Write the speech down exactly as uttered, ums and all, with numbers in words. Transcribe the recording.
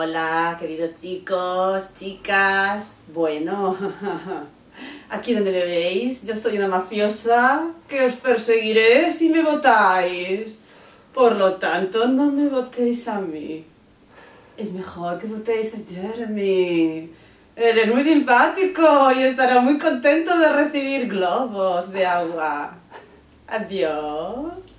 Hola, queridos chicos, chicas. Bueno, aquí donde me veis, yo soy una mafiosa que os perseguiré si me votáis. Por lo tanto, no me votéis a mí. Es mejor que votéis a Jeremy. Él es muy simpático y estará muy contento de recibir globos de agua. Adiós.